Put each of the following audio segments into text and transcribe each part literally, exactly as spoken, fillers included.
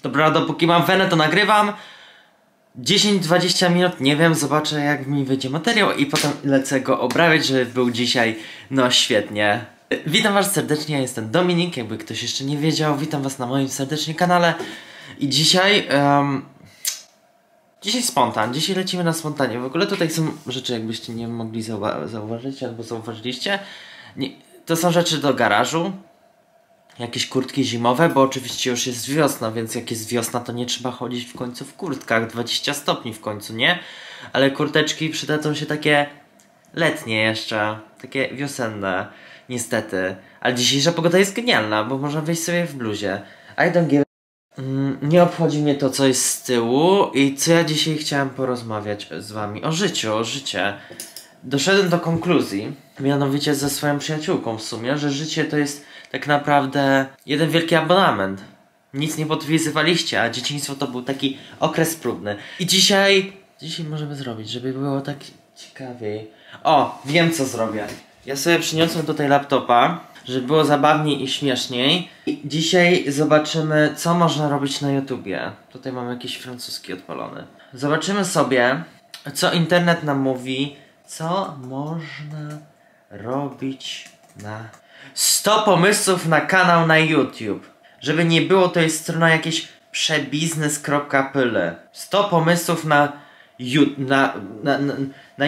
Dobra, dopóki mam wenę, to nagrywam. dziesięć dwadzieścia minut, nie wiem, zobaczę jak mi wyjdzie materiał i potem lecę go obrabiać, żeby był dzisiaj, no świetnie. Witam was serdecznie, ja jestem Dominik, jakby ktoś jeszcze nie wiedział, witam was na moim serdecznie kanale. I dzisiaj, um, dzisiaj spontan, dzisiaj lecimy na spontanie. W ogóle tutaj są rzeczy, jakbyście nie mogli zauwa zauważyć albo zauważyliście. Nie, to są rzeczy do garażu. Jakieś kurtki zimowe, bo oczywiście już jest wiosna, więc jak jest wiosna, to nie trzeba chodzić w końcu w kurtkach, dwadzieścia stopni w końcu, nie? Ale kurteczki przydadzą się takie letnie jeszcze, takie wiosenne, niestety. Ale dzisiejsza pogoda jest genialna, bo można wyjść sobie w bluzie. I don't give a... mm, nie obchodzi mnie to, co jest z tyłu i co ja dzisiaj chciałem porozmawiać z wami. O życiu, o życie. Doszedłem do konkluzji, mianowicie ze swoją przyjaciółką w sumie, że życie to jest tak naprawdę jeden wielki abonament. Nic nie podpisywaliście, a dzieciństwo to był taki okres próbny. I dzisiaj... Dzisiaj możemy zrobić, żeby było tak ciekawiej. O, wiem co zrobię. Ja sobie przyniosłem tutaj laptopa, żeby było zabawniej i śmieszniej. I dzisiaj zobaczymy, co można robić na YouTubie. Tutaj mam jakiś francuski odpalony. Zobaczymy sobie, co internet nam mówi, co można robić na... sto pomysłów na kanał na YouTube. Żeby nie było, to jest strona jakieś przebiznes kropka p l. sto pomysłów na YouTube. Na, na, na, na,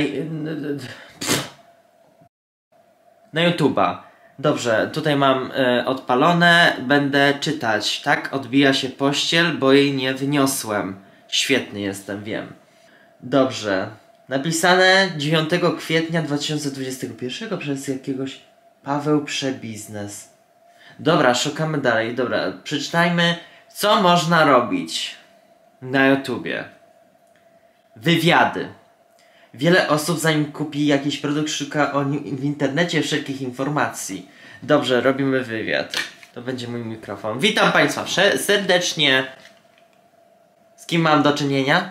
na YouTube'a. Dobrze, tutaj mam e, odpalone. Będę czytać, tak? Odbija się pościel, bo jej nie wyniosłem. Świetny jestem, wiem. Dobrze. Napisane dziewiątego kwietnia dwa tysiące dwudziestego pierwszego przez jakiegoś Paweł Przebiznes. Dobra, szukamy dalej. Dobra, przeczytajmy, co można robić na YouTubie. Wywiady. Wiele osób, zanim kupi jakiś produkt, szuka o nim w internecie wszelkich informacji. Dobrze, robimy wywiad. To będzie mój mikrofon. Witam państwa serdecznie. Z kim mam do czynienia?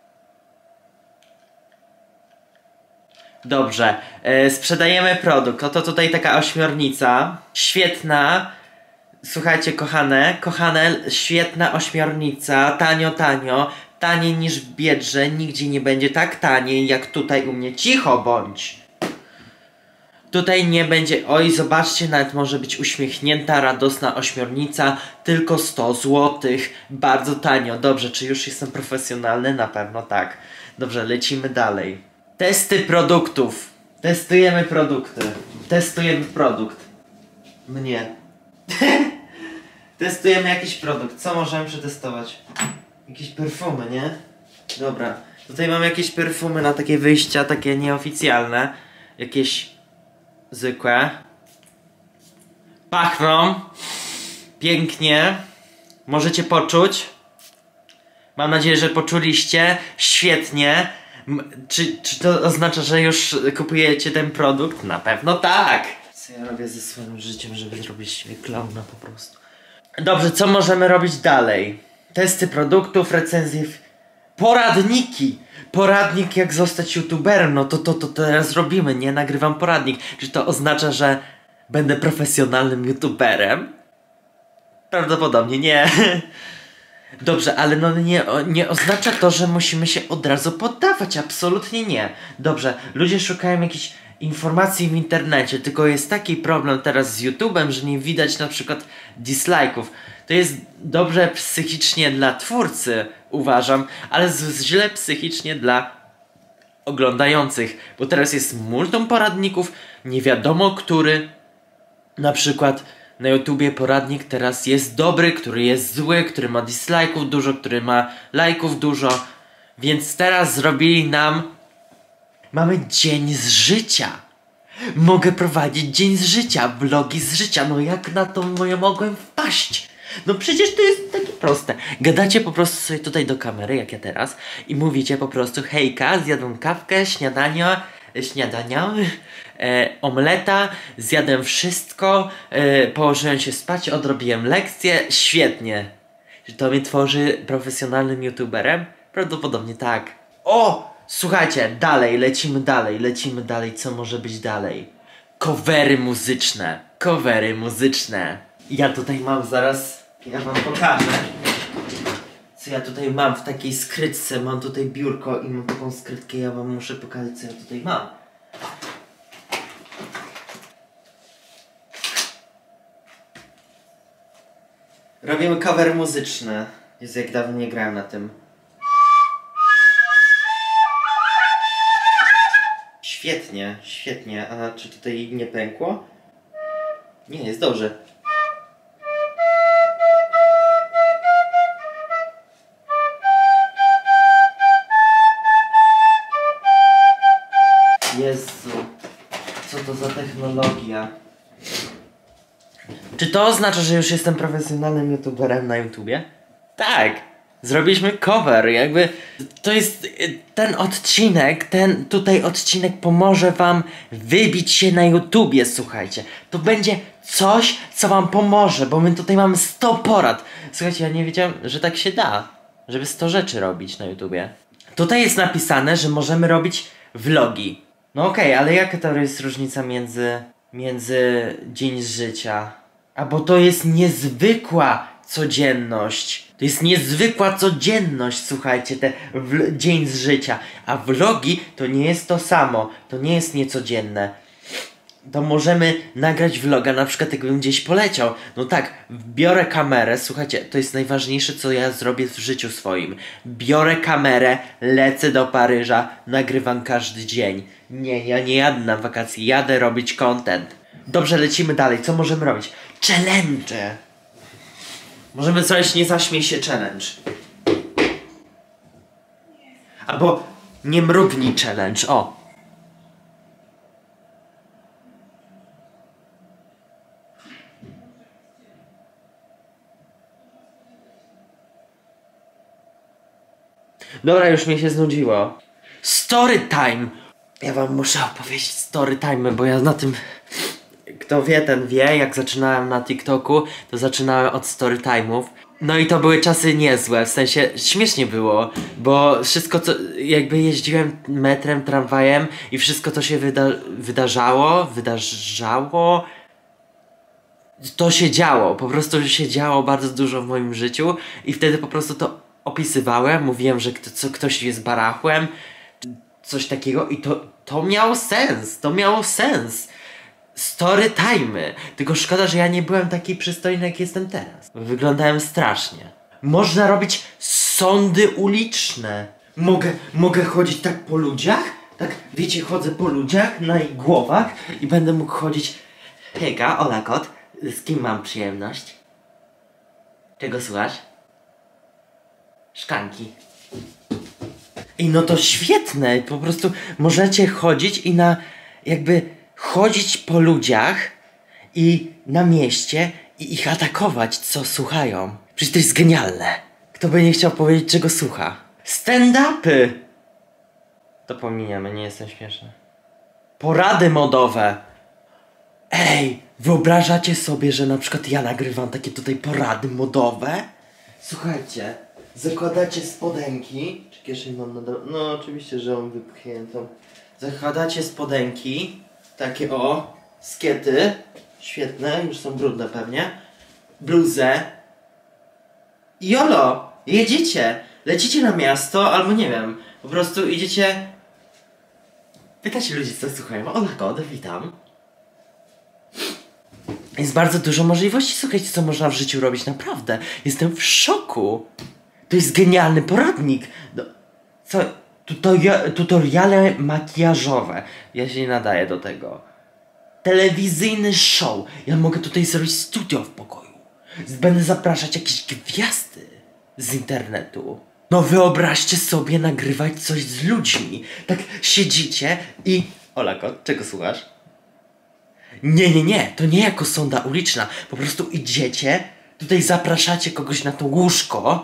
Dobrze, yy, sprzedajemy produkt. Oto tutaj taka ośmiornica. Świetna. Słuchajcie, kochane, kochane, świetna ośmiornica. Tanio, tanio. Taniej niż w Biedrze. Nigdzie nie będzie tak taniej jak tutaj u mnie. Cicho bądź. Tutaj nie będzie... Oj, zobaczcie, nawet może być uśmiechnięta, radosna ośmiornica. Tylko sto złotych. Bardzo tanio. Dobrze, czy już jestem profesjonalny? Na pewno tak. Dobrze, lecimy dalej. Testy produktów. Testujemy produkty. Testujemy produkt. Mnie. Testujemy jakiś produkt. Co możemy przetestować? Jakieś perfumy, nie? Dobra. Tutaj mam jakieś perfumy na takie wyjścia, takie nieoficjalne. Jakieś zwykłe. Pachną. Pięknie. Możecie poczuć. Mam nadzieję, że poczuliście. Świetnie. Czy, czy to oznacza, że już kupujecie ten produkt? Na pewno tak! Co ja robię ze swoim życiem, żeby zrobić sobie klauna po prostu. Dobrze, co możemy robić dalej? Testy produktów, recenzje... Poradniki! Poradnik jak zostać youtuberem, no to, to, to teraz robimy, nie? Nagrywam poradnik. Czy to oznacza, że będę profesjonalnym youtuberem? Prawdopodobnie nie. Dobrze, ale no nie, nie oznacza to, że musimy się od razu poddawać, absolutnie nie. Dobrze, ludzie szukają jakichś informacji w internecie, tylko jest taki problem teraz z YouTube'em, że nie widać na przykład dislike'ów. To jest dobrze psychicznie dla twórcy, uważam, ale źle psychicznie dla oglądających, bo teraz jest multum poradników, nie wiadomo który, na przykład... Na YouTubie poradnik teraz jest dobry, który jest zły, który ma dislike'ów dużo, który ma lajków dużo. Więc teraz zrobili nam... Mamy dzień z życia. Mogę prowadzić dzień z życia, vlogi z życia. No jak na to moje mogłem wpaść? No przecież to jest takie proste. Gadacie po prostu sobie tutaj do kamery, jak ja teraz, i mówicie po prostu: hejka, zjadłem kawkę, śniadanie, śniadania, e, omleta, zjadłem wszystko, e, położyłem się spać, odrobiłem lekcję, świetnie. Czy to mnie tworzy profesjonalnym youtuberem? Prawdopodobnie tak. O! Słuchajcie, dalej, lecimy dalej, lecimy dalej, co może być dalej? Covery muzyczne, covery muzyczne. Ja tutaj mam zaraz, ja wam pokażę. co ja tutaj mam w takiej skrytce. Mam tutaj biurko i mam taką skrytkę. Ja wam muszę pokazać, co ja tutaj mam. Robimy cover muzyczny. Jest jak dawno nie grałem na tym. Świetnie, świetnie. A czy tutaj nie pękło? Nie, jest dobrze. Jezu, co to za technologia? Czy to oznacza, że już jestem profesjonalnym youtuberem na YouTubie? Tak! Zrobiliśmy cover, jakby to jest ten odcinek, ten tutaj odcinek pomoże wam wybić się na YouTubie, słuchajcie. To będzie coś, co wam pomoże, bo my tutaj mamy sto porad. Słuchajcie, ja nie wiedziałem, że tak się da, żeby sto rzeczy robić na YouTubie. Tutaj jest napisane, że możemy robić vlogi. No okej, okay, ale jaka to jest różnica między, między dzień z życia? A bo to jest niezwykła codzienność. To jest niezwykła codzienność, słuchajcie, te dzień z życia. A vlogi to nie jest to samo. To nie jest niecodzienne. To możemy nagrać vloga, na przykład jakbym gdzieś poleciał. No tak, biorę kamerę, słuchajcie, to jest najważniejsze, co ja zrobię w życiu swoim. Biorę kamerę, lecę do Paryża, nagrywam każdy dzień. Nie, ja nie jadę na wakacje, jadę robić content. Dobrze, lecimy dalej, co możemy robić? Challenge! Możemy zrobić nie zaśmiej się challenge. Albo nie mrugnij challenge, o. Dobra, już mi się znudziło. Story time! Ja wam muszę opowiedzieć story time, bo ja na tym... Kto wie, ten wie, jak zaczynałem na TikToku, to zaczynałem od story time'ów. No i to były czasy niezłe, w sensie śmiesznie było, bo wszystko co, jakby jeździłem metrem, tramwajem i wszystko co się wyda wydarzało, wydarzało, to się działo, po prostu się działo bardzo dużo w moim życiu i wtedy po prostu to opisywałem, mówiłem, że kto, co, ktoś jest barachłem, coś takiego i to, to miało sens, to miało sens. Story time'y. Tylko szkoda, że ja nie byłem taki przystojny, jak jestem teraz. Wyglądałem strasznie. Można robić sądy uliczne. Mogę, mogę chodzić tak po ludziach? Tak, wiecie, chodzę po ludziach, na ich głowach i będę mógł chodzić. Hejka, Ola Kot, z kim mam przyjemność? Czego słuchasz? Szklanki. I no to świetne, po prostu możecie chodzić i na jakby chodzić po ludziach i na mieście i ich atakować, co słuchają. Przecież to jest genialne. Kto by nie chciał powiedzieć, czego słucha? Stand-upy! To pominiemy, nie jestem śmieszny. Porady modowe! Ej, wyobrażacie sobie, że na przykład ja nagrywam takie tutaj porady modowe? Słuchajcie, zakładacie spodenki. Czy kieszeń mam na dole? No oczywiście, że mam wypchniętą. Zakładacie spodenki. Takie o, skiety. Świetne, już są brudne pewnie. Bluzę. I jolo, jedziecie. Lecicie na miasto, albo nie wiem. Po prostu idziecie. Pytacie ludzi, co słuchają. Ola Kot, witam. Jest bardzo dużo możliwości, słuchajcie, co można w życiu robić, naprawdę. Jestem w szoku. To jest genialny poradnik. No, co? Tutoria tutoriale makijażowe. Ja się nie nadaję do tego. Telewizyjny show. Ja mogę tutaj zrobić studio w pokoju. Będę zapraszać jakieś gwiazdy z internetu. No wyobraźcie sobie nagrywać coś z ludźmi. Tak siedzicie i... Ola Kot, czego słuchasz? Nie, nie, nie. To nie jako sonda uliczna. Po prostu idziecie, tutaj zapraszacie kogoś na to łóżko.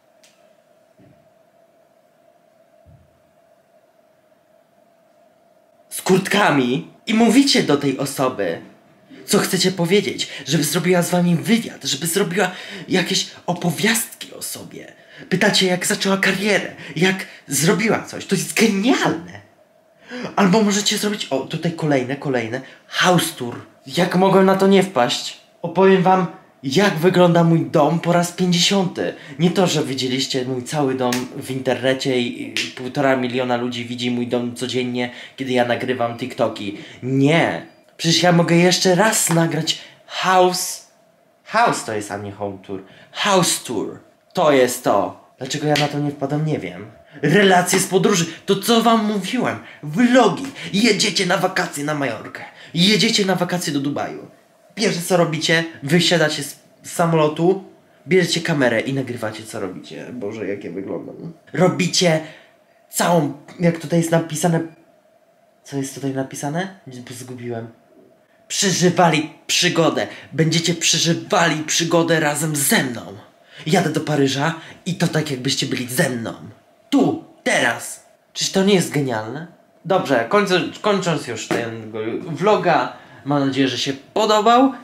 Z kurtkami i mówicie do tej osoby, co chcecie powiedzieć, żeby zrobiła z wami wywiad, żeby zrobiła jakieś opowiastki o sobie. Pytacie, jak zaczęła karierę, jak zrobiła coś. To jest genialne. Albo możecie zrobić, o tutaj kolejne, kolejne, house tour. Jak mogłem na to nie wpaść? Opowiem wam jak wygląda mój dom po raz pięćdziesiąty. Nie to, że widzieliście mój cały dom w internecie i półtora miliona ludzi widzi mój dom codziennie, kiedy ja nagrywam TikToki. Nie. Przecież ja mogę jeszcze raz nagrać house... House to jest, a nie home tour. House tour. To jest to. Dlaczego ja na to nie wpadam, nie wiem. Relacje z podróży. To co wam mówiłem. Vlogi. Jedziecie na wakacje na Majorkę. Jedziecie na wakacje do Dubaju. Pierwsze co robicie, wysiadacie z samolotu, bierzecie kamerę i nagrywacie co robicie. Boże, jakie wyglądam. Robicie całą, jak tutaj jest napisane... Co jest tutaj napisane? Zgubiłem. Przeżywali przygodę. Będziecie przeżywali przygodę razem ze mną. Jadę do Paryża i to tak jakbyście byli ze mną. Tu, teraz. Czyż to nie jest genialne? Dobrze, kończąc, kończąc już tego vloga, mam nadzieję, że się podobał.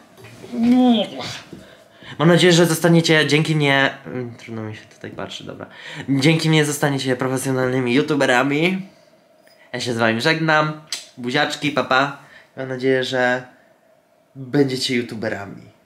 Mam nadzieję, że zostaniecie dzięki mnie... Trudno mi się tutaj patrzy, dobra. Dzięki mnie zostaniecie profesjonalnymi youtuberami. Ja się z wami żegnam. Buziaczki, papa. Mam nadzieję, że będziecie youtuberami.